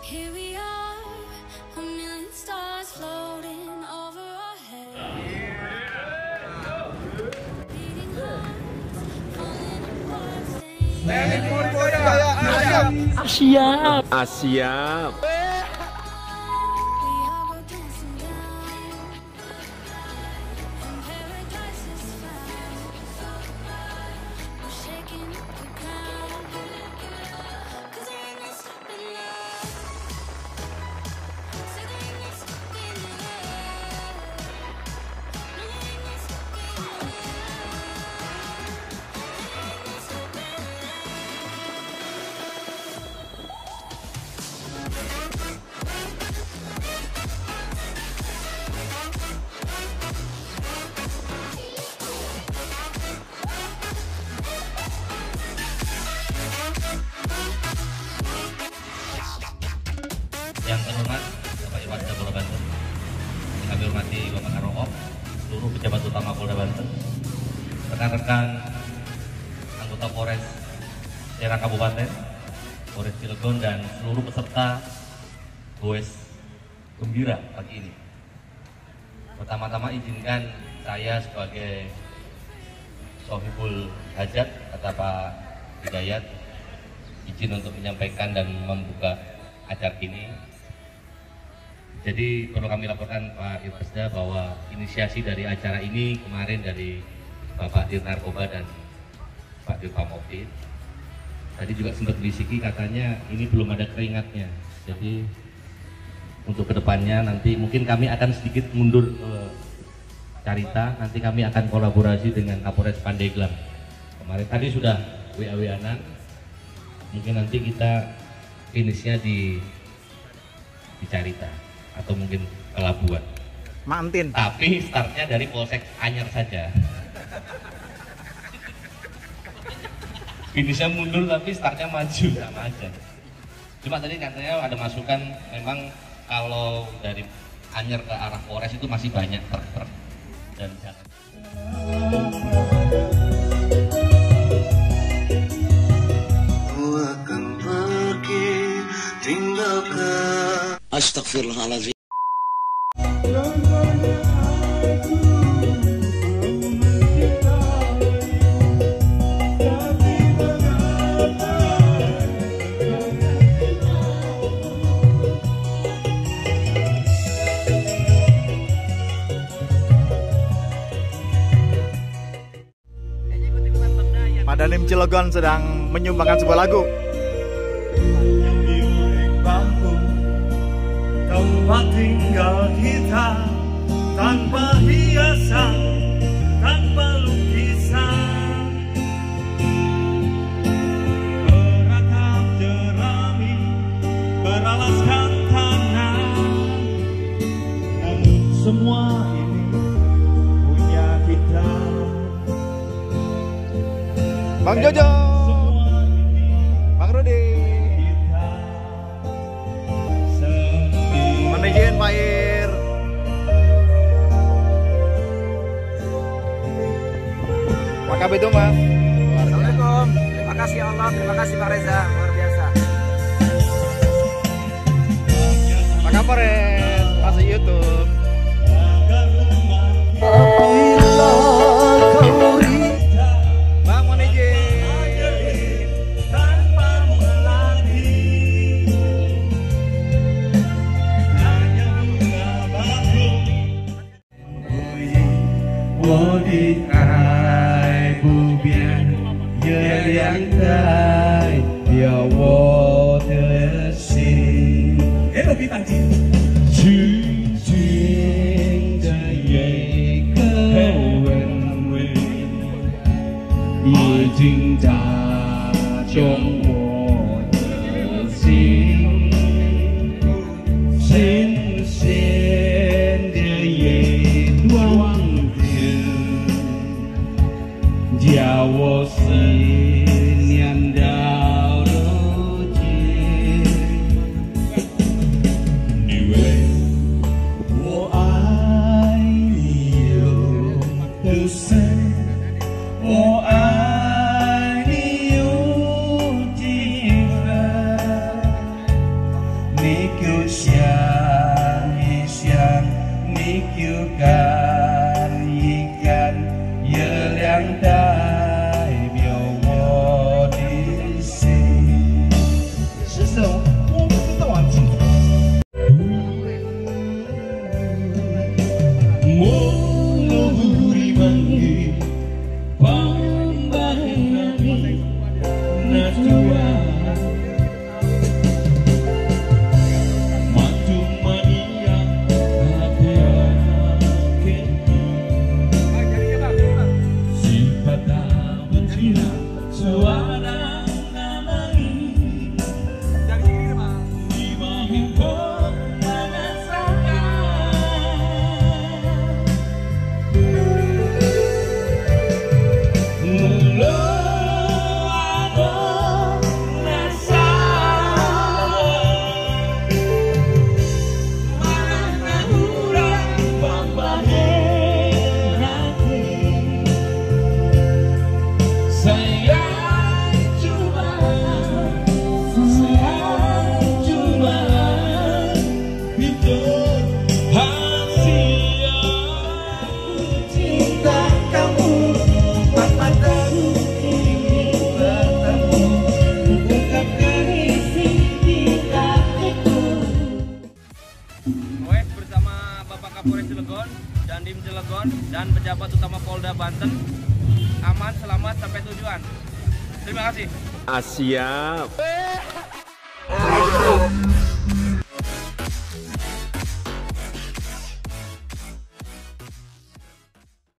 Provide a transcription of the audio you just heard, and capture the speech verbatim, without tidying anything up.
Here we are, a million stars floating over our heads. Beating hearts, falling apart, staying. Siap. Ah, siap. We all go dancing down, and paradise is found. We're shaking up the ground, 'cause there ain't no stopping us. So there ain't no stopping us. No, there ain't no stopping us. There ain't no stopping us. Yang terhormat Bapak Irwasda Polda Banten, yang kami hormati Bapak Karoop, seluruh pejabat utama Polda Banten, rekan-rekan anggota Polres Serang Kabupaten, Polres Cilegon, dan seluruh peserta Goes Gembira pagi ini. Pertama-tama izinkan saya sebagai Sohibul Hajat kata Pak Hidayat izin untuk menyampaikan dan membuka acara ini. Jadi perlu kami laporkan Pak Irwasda bahwa inisiasi dari acara ini kemarin dari Bapak Dir Narkoba dan Pak Dir Pamopid. Tadi juga sempat bisiki katanya ini belum ada keringatnya. Jadi untuk kedepannya nanti mungkin kami akan sedikit mundur eh, Carita. Nanti kami akan kolaborasi dengan Kapolres Pandeglang. Kemarin tadi sudah W A W A-an. Mungkin nanti kita finishnya di di Carita atau mungkin ke Labuan. Mantin. Tapi startnya dari Polsek Anyar saja. Finishnya mundur tapi startnya maju, sama aja. Cuma tadi katanya ada masukan memang kalau dari Anyar ke arah Polres itu masih banyak truk-truk dan jalan. Astagfirullahaladzim. Madalim Cilegon sedang menyumbangkan sebuah lagu. Tempat tinggal kita tanpa hiasan, tanpa lukisan, beratap jerami beralaskan tanah. Namun semua ini punya kita. Bang Jojo, Bang Rudi, manajemen Pak Ir. Pak Kabit Mas. Assalamualaikum. Terima kasih Allah, terima kasih Pak Reza, luar biasa. Pak Kapolres, masih YouTube. Bang manajemen. Tanpa melatih, hanya bunga bakung. 我的爱不变，月亮代表我的心。哎，我比大姐。轻轻的一个吻，已经打中我的心。新鲜的夜光点，叫我思念到如今。你为 kyu siang siang mi kyu kan ikan yelang dai miao wo di si 是什么我不知道啊 Mulu buri mangi pambahani natua matu mania hati keti sifat bencina suara namai dimahin kok bersama Bapak Kapolres Cilegon, Dandim Cilegon, dan pejabat utama Polda Banten aman, selamat sampai tujuan. Terima kasih. Ah, siap.